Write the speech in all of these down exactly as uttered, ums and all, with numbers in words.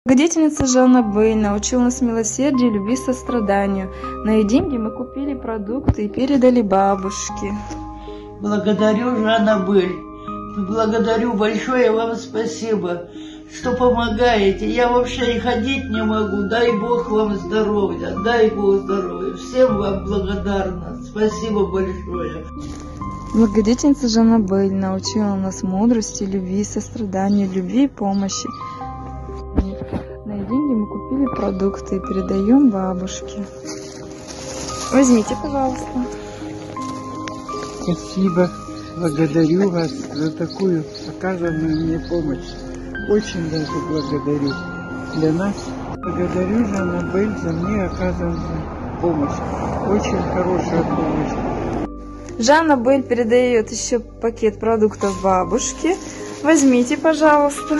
Благодетельница Жанна Бель научила нас милосердию, любви, состраданию. На ее деньги мы купили продукты и передали бабушке. Благодарю, Жанна Бель. Благодарю, большое вам спасибо, что помогаете. Я вообще и ходить не могу. Дай Бог вам здоровья, дай Бог здоровья. Всем вам благодарна. Спасибо большое. Благодетельница Жанна Бель научила нас мудрости, любви, состраданию, любви и помощи. На ее деньги мы купили продукты и передаем бабушке. Возьмите, пожалуйста. Спасибо. Благодарю вас за такую оказанную мне помощь. Очень даже благодарю. Для нас благодарю Жанна Бель за мне оказанную помощь. Очень хорошая помощь. Жанна Бель передает еще пакет продуктов бабушке. Возьмите, пожалуйста.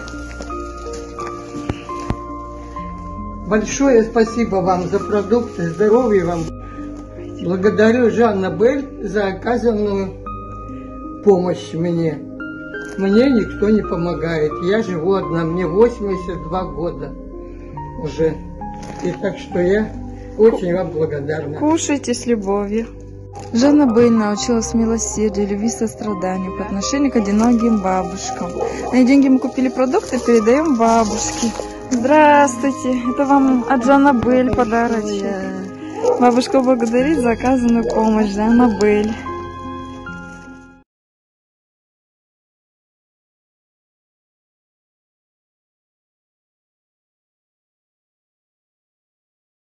Большое спасибо вам за продукты, здоровья вам. Благодарю Жанна Бель за оказанную помощь мне. Мне никто не помогает. Я живу одна, мне восемьдесят два года уже. И так что я очень вам благодарна. Кушайте с любовью. Жанна Бель научилась милосердию, любви, состраданию по отношению к одиноким бабушкам. На ее деньги мы купили продукты и передаем бабушке. Здравствуйте, это вам от Жанна Бель подарочек. Бабушка благодарит за оказанную помощь, Жанна Бель.